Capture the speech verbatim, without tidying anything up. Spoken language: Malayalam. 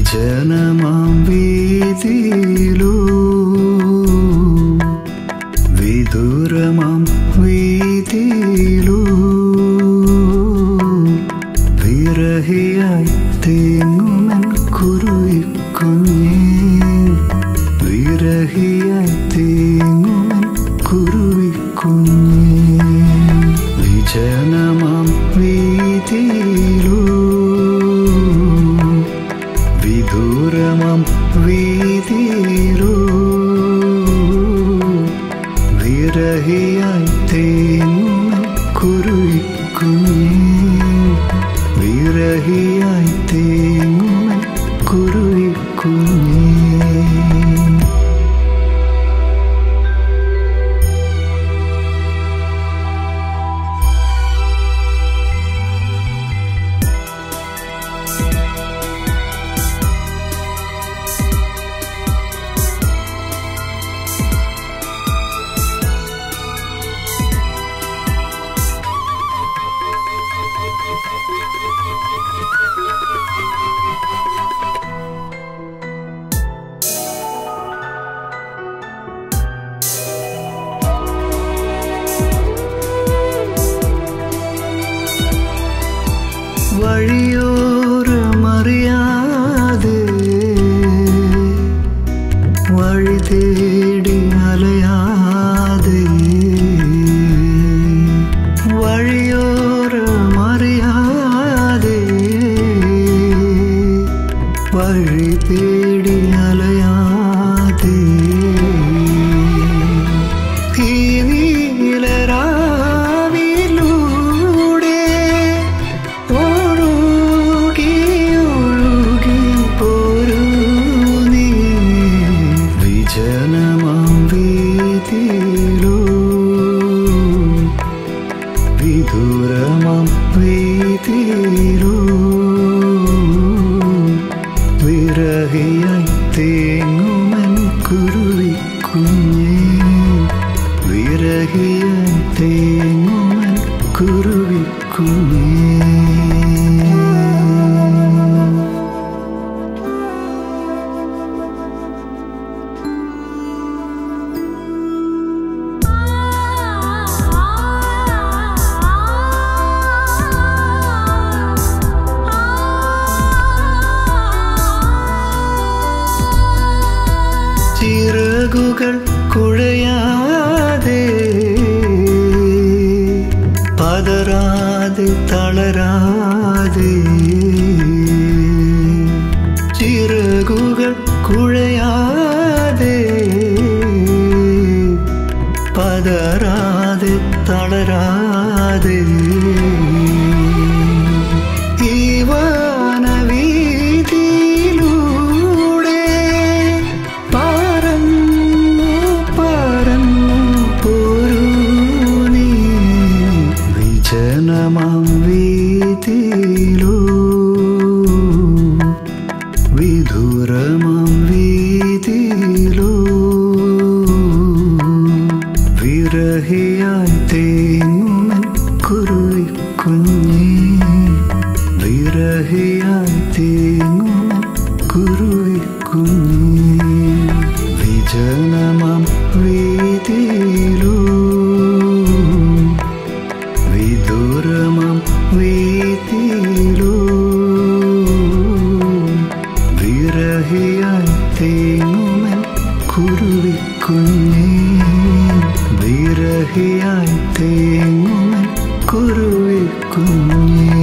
വിജനമാം വീതിയിലൂ വിദൂരമാം വീതിയിലൂ വിരഹിയായി തേങ്ങുമെൻ കുരുവിക്കുഞ്ഞേ, വിരഹിയായി തേങ്ങുമെൻ കുരുവിക്കുഞ്ഞേ. വിജനമാം വീതിയിലൂ വിദൂരമാം വീതിയിലൂ വിരഹിയായി തേങ്ങുമെൻ കുരുവിക്കുഞ്ഞേ, വിരഹിയായി തേങ്ങുമെൻ കുരുവിക്കുഞ്ഞേ. വഴിയോരമറിയാതെ വഴി തേടി അലയാതെ, വഴിയോരമറിയാതെ വഴി തേടി അലയാതെ ഈ നീലരാവിലൂടെ ഒഴുകി ഒഴുകി പോരൂ നീ. വിജനമാം വീതിയിലൂ വിദൂരമാം വീതിയിലൂ വിരഹിയായി തേങ്ങുമെൻ കുരുവിക്കുഞ്ഞേ, വിരഹിയായി തേങ്ങുമെൻ കുരുവിക്കുഞ്ഞേ. ചിറകുകൾ കുഴയാതെ പതറാതെ തളരാതെ, ചിറകുകൾ കുഴയാതെ പതറാതെ തളരാതെ ഈ വനവീതിയിലൂടെ പറന്നു പറന്നു പോരൂ നീ. വിജനമാം വീതിയിലൂ വിദൂരമാം വീതിയിലൂ വിരഹിയായി തേങ്ങുമെൻ കുരുവിക്കുഞ്ഞേ, വിരഹിയായി തേങ്ങുമെൻ കുരുവിക്കുഞ്ഞേ. വിജനമാം വീതിയിലൂ വിദൂരമാം വീതിയിലൂ വിരഹിയായി തേങ്ങുമെൻ കുരുവിക്കുഞ്ഞേ, വിരഹിയായി തേങ്ങുമെൻ കുരുവിക്കുഞ്ഞേ.